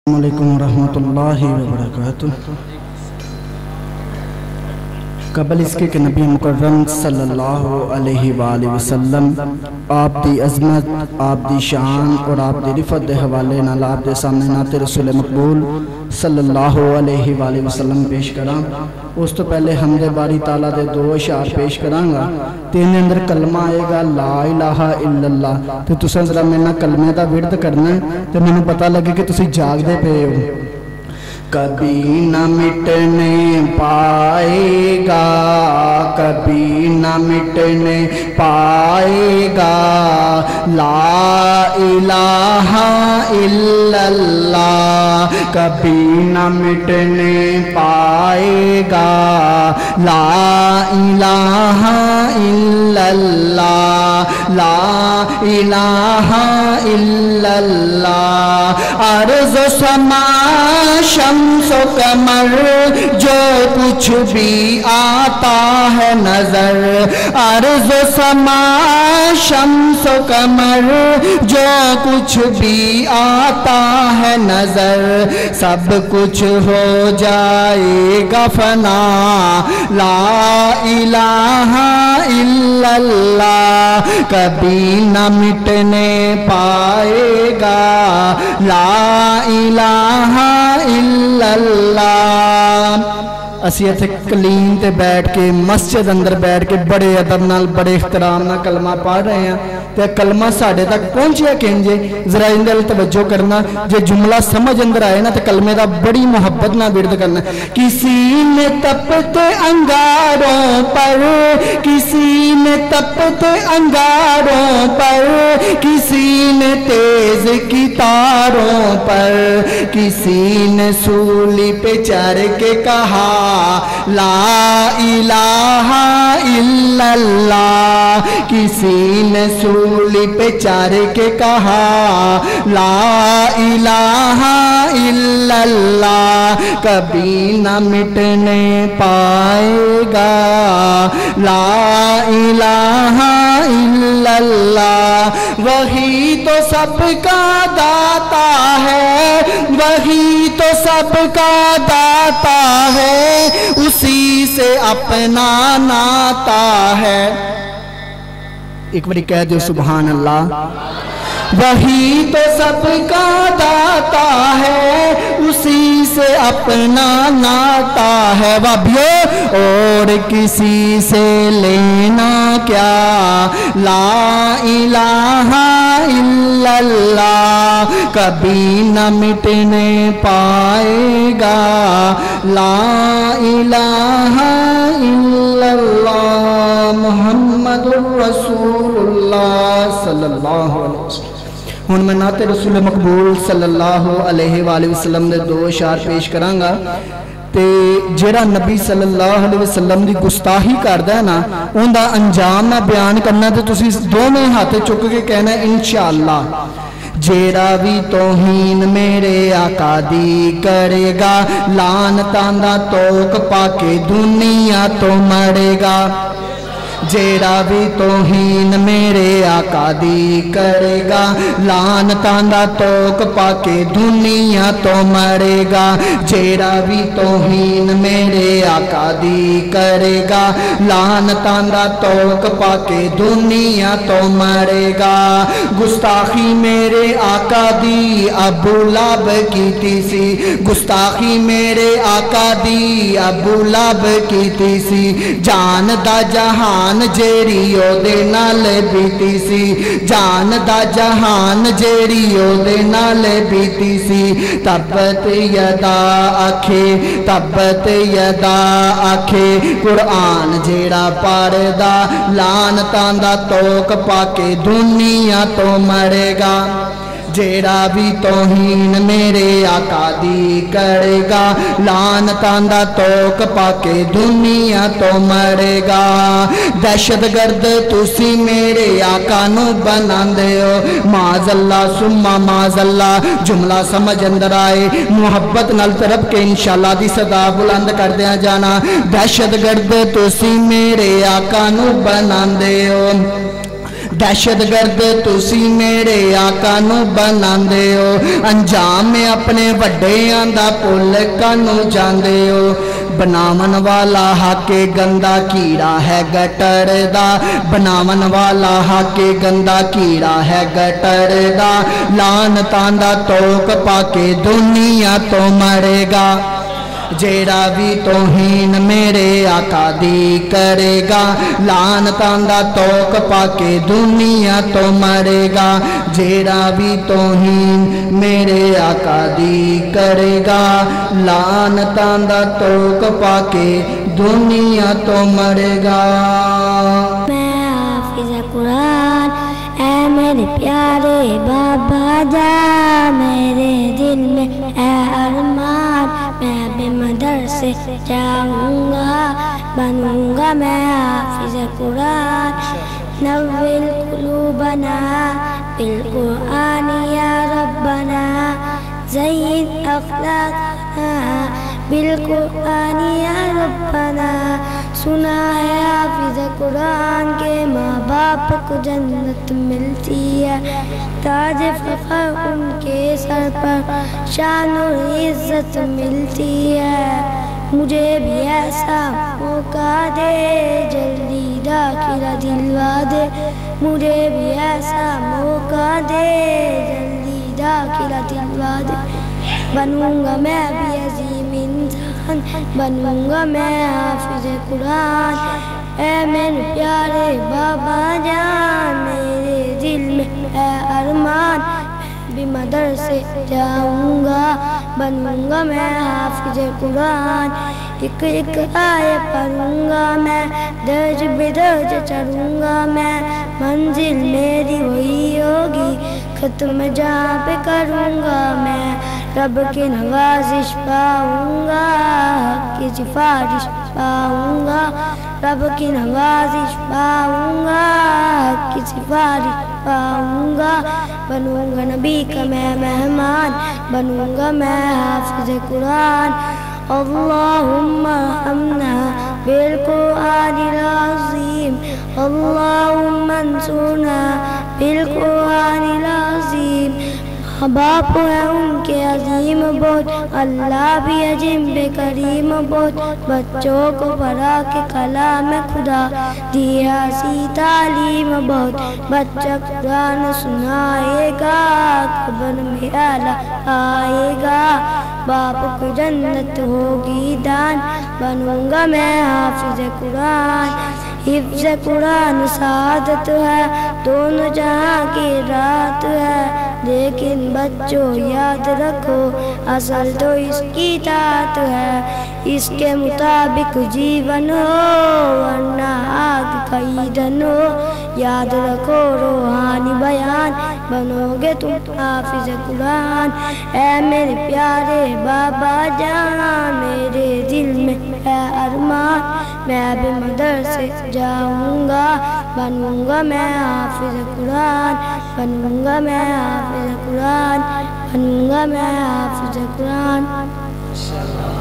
السلام علیکم ورحمۃ اللہ وبرکاتہ۔ قبل اس کے کہ نبی مکرم صلی اللہ علیہ وآلہ وسلم آپ دی عظمت، آپ دی شان اور آپ دی رفت دے حوالے نال آپ دے سامنے نعت رسول مقبول صلی اللہ علیہ وآلہ وسلم پیش کراں۔ اس تو پہلے حمد باری تعالیٰ دے دو اشعار پیش کراں گا۔ تین اندر کلمہ آئے گا لا الہ الا اللہ، تو تساں ذرا میں نہ کلمے دا ورد کرنا ہے تو میں نے پتہ لگے کہ تسی جاگ دے پے ہو۔ کبھی نہ مٹنے پائے گا، کبھی نہ مٹنے پائے گا، لا الہ الا اللہ، کبھی نہ مٹنے پائے گا، لا الہ الا اللہ، لا الہ الا اللہ۔ عرض و سما شمس و قمر جو کچھ بھی آتا ہے نظر، عرض و سما شمس و قمر جو کچھ بھی آتا ہے نظر، سب کچھ ہو جائے گا فنا، لا الہ الا اللہ، کبھی نہ مٹنے پائے گا، لا الہ الا اللہ۔ اسی ایتھے کلین تے بیٹھ کے مسجد اندر بیٹھ کے بڑے ادب نال بڑے احترام نال کلمہ پڑھ رہے ہیں، تے کلمہ ساڑھے تک پہنچیا کینجے ذرا اندر توجہ کرنا، جے جملہ سمجھ اندر آئے نا تے کلمے دا بڑی محبت نہ ورد کرنا۔ کسی نے تپتے انگاروں پر، کسی نے تپتے انگاروں پر، کسی نے تیز کی تاروں پر، کسی نے سولی پہ چڑھ کے کہا لا الہ الا اللہ، کسی نے سولی پہ چڑھ کے کہا لا الہ الا اللہ، کبھی نہ مٹنے پائے گا، لا الہ الا اللہ۔ وہی تو سب کا داتا ہے، وہی تو سب کا داتا ہے، اسی سے اپنا ناتا ہے۔ ایک باری کہہ دو سبحان اللہ۔ وہی تو سب کا داتا ہے، اسی سے اپنا ناتا ہے، وابیو اور کسی سے لینا کیا، لا الہ الا اللہ، کبھی نہ مٹنے پائے گا، لا الہ الا اللہ محمد رسول اللہ صلی اللہ علیہ وسلم۔ ہن میں نعت رسول مقبول صلی اللہ علیہ وآلہ وسلم دے دو اشعار پیش کراں گا، تے جیڑا نبی صلی اللہ علیہ وسلم دی گستاحی کردا ہے نا اون دا انجام میں بیان کرنا، تے تسی دونوں ہاتھ چک کے کہنا ہے انشاءاللہ۔ جیڑا بھی توہین میرے آقا دی کرے گا، لعنتاں دا توک پا کے دنیا تو مرے گا۔ جیڑا بھی توہین میرے آقا دی کرے گا، لعنتاں دا توک پا کے دنیا تو مرے گا۔ جیڑا بھی توہین میرے آقا دی کرے گا، لعنتاں دا توک پا کے دنیا تو مرے گا۔ گستاخی میرے آقا دی ابو لہب کیتی سی، گستاخی میرے آقا دی ابو لہب کیتی سی، جان دا جہان جیڑی او دے نال بیتی سی، جان دا جہان جیڑی او دے نال بیتی سی، تبت یدا آکھے، تبت یدا آکھے، قرآن جیڑا پڑھدا، لعنتاں دا توک پا کے دنیا تو مرے گا۔ جیڑا بھی توہین میرے آقا دی کرے گا، لعنتاں دا توک پا کے دنیا تو مرے گا۔ دہشت گرد تسی میرے آقا نو بناندے ہو، معاذ اللہ ثم معاذ اللہ، جملہ سمجھ اندر آئے محبت نال طرف کے انشاءاللہ دی صدا بلند کر دیا جانا۔ دہشت گرد تسی میرے آقا نو بناندے ہو، دہشت گرد تسی میرے آقا نو بناندے ہو انجام اپنے وڈیاں دا پل کانو جاندے ہو بناون والا حق گندا کیڑا ہے گٹر دا بناون والا حق گندا کیڑا ہے گٹر دا لعنتاں دا توک پا کے دنیا تو مرے گا جیڑا بھی توہین میرے آقا دی کرے گا لعنتاں دا توک پا کے دنیا تو مرے گا جیڑا بھی توہین میرے آقا دی کرے گا لعنتاں دا توک پا کے دنیا تو مرے گا میں حافظ قرآن اے میرے پیارے بابا جا میرے دل میں اے ارمان میں بھی مدرسے جاؤں گا بنوں گا میں حافظ قرآن نوّر قلوبنا بالقرآن یا ربنا زین اخلاقنا بالقرآن یا ربنا سنا ہے حافظ قرآن کے ماں باپ کو جنت ملتی ہے تاج فخر ان کے سر پر شان و عزت ملتی ہے مجھے بھی ایسا موقع دے جلدی داخلہ دلوا دے مجھے بھی ایسا موقع دے جلدی داخلہ دلوا دے بنوں گا میں بھی عظیم انسان بنوں گا میں حافظ قرآن اے میرے پیارے بابا جان میرے دل میں اے ارمان میں بھی مدرسے جاؤں گا بنوں گا میں حافظ قرآن ایک ایک آیے پڑھوں گا میں درج بدرج چڑھوں گا میں منزل میری وہی ہوگی ختم جہاں پہ کروں گا میں رب کی نوازش پاؤں گا حق کی سفارش پاؤں گا رب کی نوازش پاؤں گا حق کی سفارش پاؤں گا بنوں گا نبی کا میں مہمان بنوں گا میں حافظ قرآن اللہم ارحمنا بالقرآن العظیم اللہم انصرنا بالقرآن العظیم ماں باپ ہے ان کے عظیم بہت اللہ بھی عظیم بے کریم بہت بچوں کو پڑھا کے کلام خدا دیا سی تعلیم بہت بچہ قرآن سنائے گا قبر میں اعلیٰ آئے گا باپ کو جنت ہوگی دان بنوں گا میں حافظ قرآن حفظ قرآن سعادت ہے دونوں جہاں کی رات ہے لیکن بچوں یاد رکھو اصل تو اس کی اطاعت ہے اس کے مطابق جیون ہو ورنہ آگ کا ایندھن ہو یاد رکھو روحانی بیان بنو گے تم حافظ قرآن اے میرے پیارے بابا جان میرے دل میں ہے ارمان میں بھی مدرسے جاؤں گا بنوں گا میں حافظ قرآن بنوں گا میں حافظ قرآن بنوں گا میں حافظ قرآن